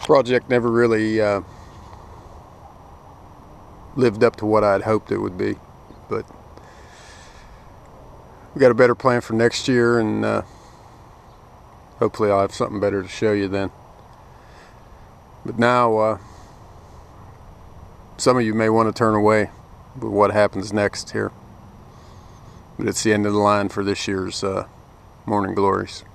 Project never really lived up to what I'd hoped it would be, but we got a better plan for next year, and hopefully I'll have something better to show you then. But now some of you may want to turn away with what happens next here, but it's the end of the line for this year's Morning Glories.